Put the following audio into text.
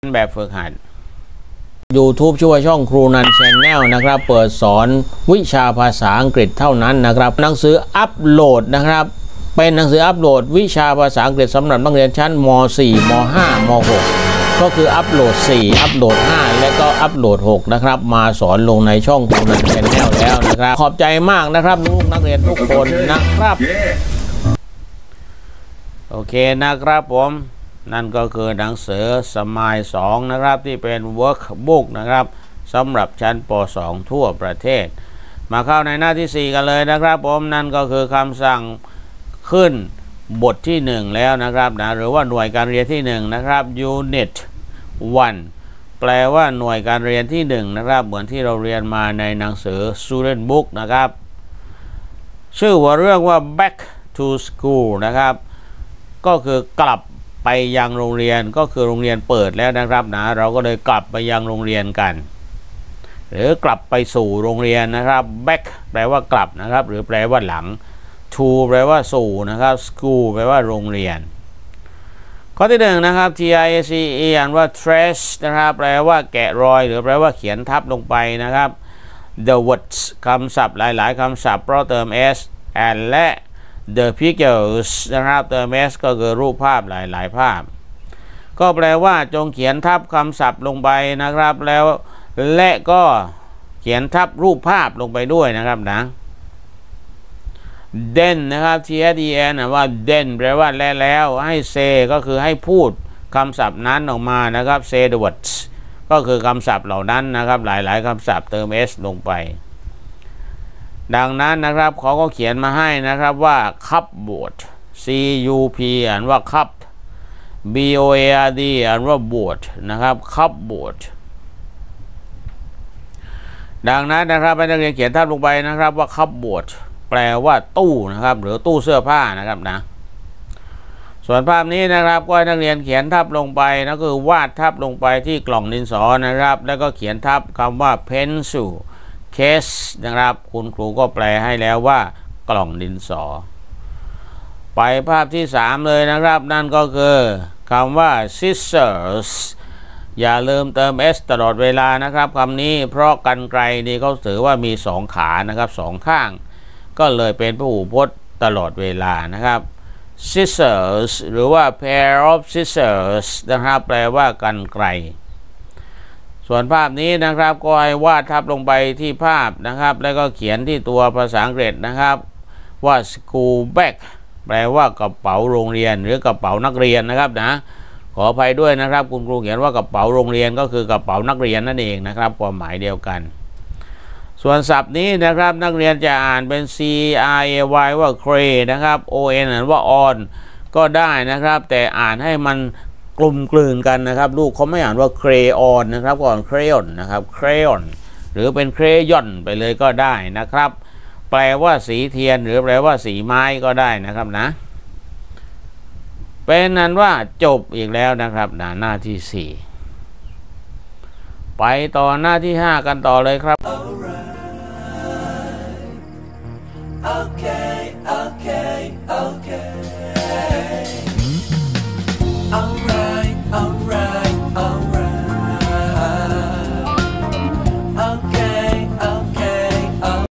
แบบฝึกหัด YouTube ชื่อว่าช่องครูนัน Channel นะครับเปิดสอนวิชาภาษาอังกฤษเท่านั้นนะครับหนังสืออัปโหลดนะครับเป็นหนังสืออัปโหลดวิชาภาษาอังกฤษสำหรับนักเรียนชั้นม.4 ม.5 ม.6 ก็คืออัปโหลด4อัปโหลด5และก็อัปโหลด6นะครับมาสอนลงในช่องครูนัน Channel แล้วนะครับขอบใจมากนะครับลูกนักเรียนทุกคนนะครับโอเคนะครับผมนั่นก็คือหนังสือสมาย2นะครับที่เป็น workbook นะครับสำหรับชั้นป.2 ทั่วประเทศมาเข้าในหน้าที่4กันเลยนะครับผมนั่นก็คือคำสั่งขึ้นบทที่1แล้วนะครับนะหรือว่าหน่วยการเรียนที่1นะครับ unit 1แปลว่าหน่วยการเรียนที่1นะครับเหมือนที่เราเรียนมาในหนังสือ student book นะครับชื่อว่าเรื่องว่า back to school นะครับก็คือกลับไปยังโรงเรียนก็คือโรงเรียนเปิดแล้วนะครับนะเราก็เลยกลับไปยังโรงเรียนกันหรือกลับไปสู่โรงเรียนนะครับ back แปลว่ากลับนะครับหรือแปลว่าหลัง to แปลว่าสู่นะครับ school แปลว่าโรงเรียนข้อที่1นะครับ trace อ่านว่า trace นะครับแปลว่าแกะรอยหรือแปลว่าเขียนทับลงไปนะครับ the words คำศัพท์หลายๆคำศัพท์เพราะเติม s and และ the pictures นะครับเติม s ก็คือรูปภาพหลายๆภาพก็แปลว่าจงเขียนทับคำศัพท์ลงไปนะครับแล้วและก็เขียนทับรูปภาพลงไปด้วยนะครับนะ then นะครับ then ว่า then แปลว่าแล้วให้ say ก็คือให้พูดคำศัพท์นั้นออกมานะครับ say the words ก็คือคำศัพท์เหล่านั้นนะครับหลายๆคำศัพท์เติม s ลงไปดังนั้นนะครับเขาก็เขียนมาให้นะครับว่า cupboard cup อ่านว่า cup board อ่านว่า board นะครับ cupboard ดังนั้นนะครับให้นักเรียนเขียนทับลงไปนะครับว่า cupboard แปลว่าตู้นะครับหรือตู้เสื้อผ้านะครับนะส่วนภาพนี้นะครับก็ให้นักเรียนเขียนทับลงไปนั่นคือวาดทับลงไปที่กล่องดินสอนะครับแล้วก็เขียนทับคำว่า pencil case นะครับคุณครูก็แปลให้แล้วว่ากล่องดินสอไปภาพที่3เลยนะครับนั่นก็คือคำว่า scissors อย่าลืมเติม s ตลอดเวลานะครับคำนี้เพราะกรรไกรนี่เขาถือว่ามี2ขานะครับ2ข้างก็เลยเป็นพหูพจน์ตลอดเวลานะครับ scissors หรือว่า pair of scissors นะครับแปลว่ากรรไกรส่วนภาพนี้นะครับก็ให้วาดทับลงไปที่ภาพนะครับแล้วก็เขียนที่ตัวภาษาอังกฤษนะครับว่า school bag แปลว่ากระเป๋าโรงเรียนหรือกระเป๋านักเรียนนะครับนะขออภัยด้วยนะครับคุณครูเขียนว่ากระเป๋าโรงเรียนก็คือกระเป๋านักเรียนนั่นเองนะครับความหมายเดียวกันส่วนศัพท์นี้นะครับนักเรียนจะอ่านเป็น cray ว่า cray นะครับ on อ่านว่า on ก็ได้นะครับแต่อ่านให้มันกลุ่มกลืนกันนะครับลูกเขาไม่อ่านว่า crayon นะครับก่อน crayon นะครับ crayon หรือเป็น crayon ไปเลยก็ได้นะครับแปลว่าสีเทียนหรือแปลว่าสีไม้ก็ได้นะครับนะเป็นนั้นว่าจบอีกแล้วนะครับหน้าที่4ไปต่อหน้าที่5กันต่อเลยครับ Okay.